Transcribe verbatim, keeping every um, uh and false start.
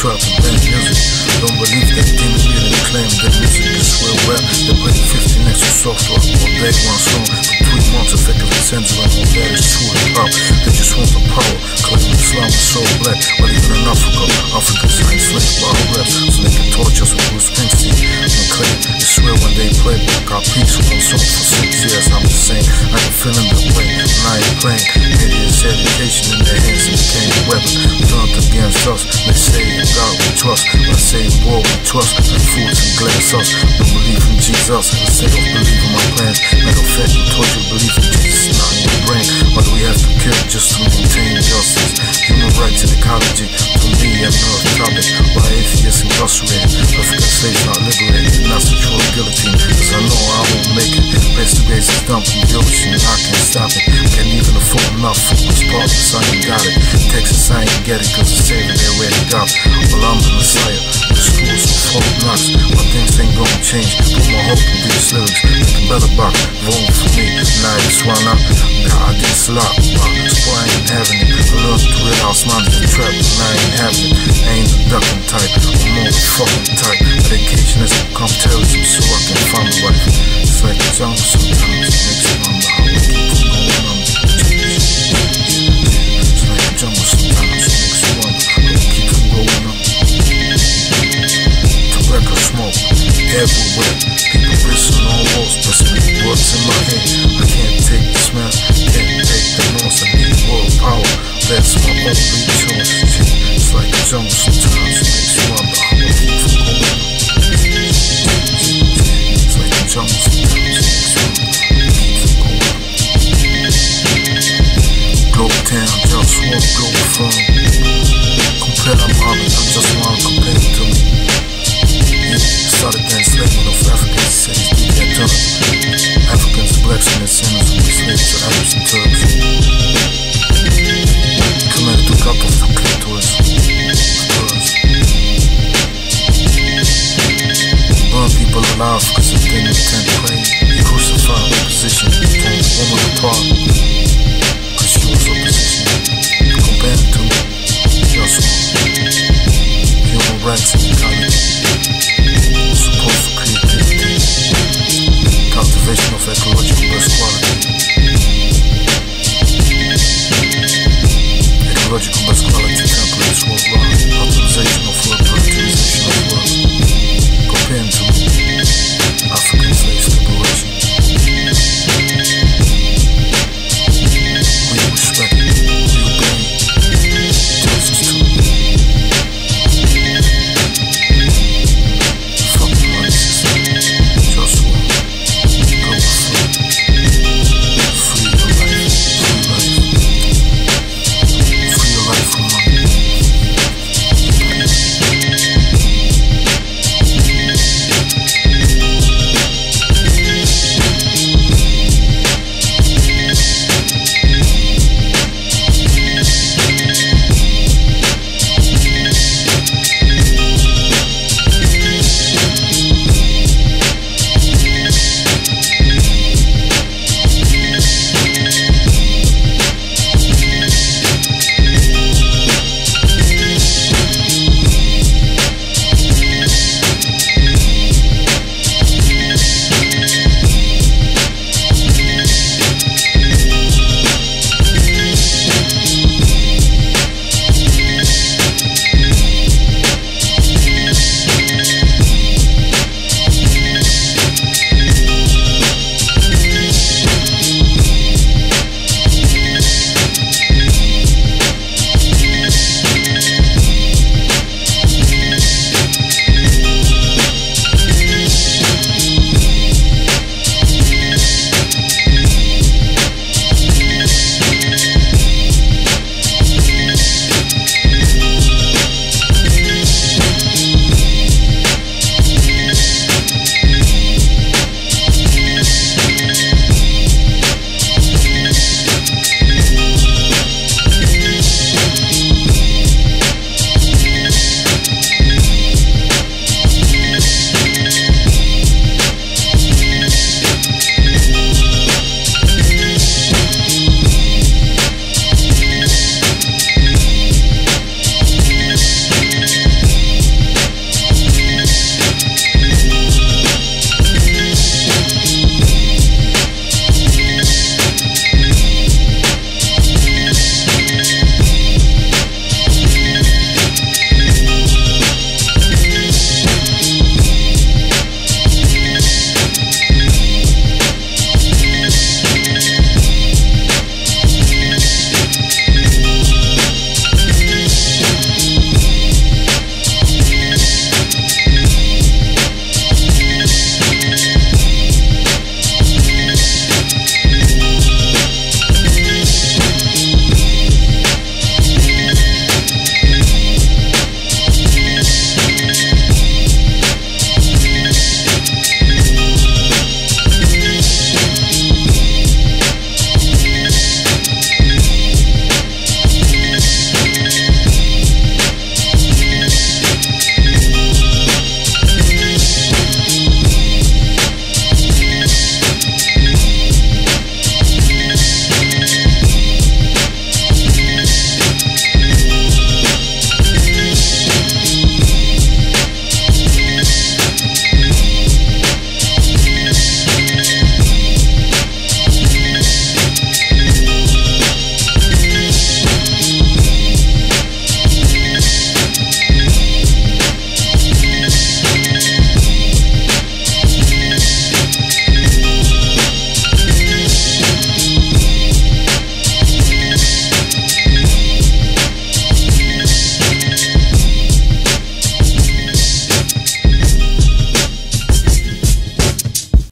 trap and band music. Don't believe that demon really claim that music is real rap. They play fifty next to soft rock all day, one song for three months, effectively censoring all that is true hip hop. They just want the power, claiming Islam is so black. But even in Africa, Africans are enslaved by our raps, so they can torch us with Bruce Springsteen and claim it's real when they play. Got peace with them songs for six years. I'm just saying, I can feel them that way, and I ain't playing. It is education in their hands and became a weapon turned against us. They say in God we trust, I say in war we trust, and fools and glass us. Don't believe in Jesus, and say don't believe in my plans. Matter of fact, we taught you believe in Jesus, not in your brain. Why do we have to kill just to maintain justice? Human rights and ecology, to me, I'm not a topic. Why atheists incarcerated, African slaves not liberated, and that's the true guillotine. Cause I know I won't make it. Best of days is dumped in the ocean, I can't stop it. Can't even afford enough for this partners, I ain't got it. Texas, I ain't get it, cause the saving they already got. Well, I'm the Messiah, the schools with folk knocks. But things ain't gonna change, put my hope in these lyrics. Making better box, voting for me, now it's one up. God, this lot, that's why I ain't having it. I learned to realize mine is a trap, and I ain't having it. I ain't the ducking type, I'm more the fucking type. Medication has become terrorism, so I can find my wife. It's like a jungle sometimes, it makes you wonder how we keep from going on. It's like a jungle sometimes, it makes you wonder how we keep from going on. Tobacco smoke, everywhere. People pissing on walls, pressing words in my head. I can't take the smell, can't take the noise. I need world power, that's my only choice. It's like a jungle sometimes, it makes you wonder how we keep from going on. It's like a jungle sometimes, it makes you wonder how we keep from going on. Globetown, JustWar, Globalfirm. Compare I'm Muhammad, I'm just one compared to me. Started the enslavement of Africans, said it's D B dot T T. Africans, blacks, and their sinners were enslaved to Arabs and Turks. Committed to cut off the clitoris. Burn people alive because they didn't intend to pray. Crucified opposition, torn the woman apart because she was opposition. Compared to JustWar, human rights and ecology. Support for creativity, cultivation of ecological best quality, ecological best quality templates worldwide, optimization of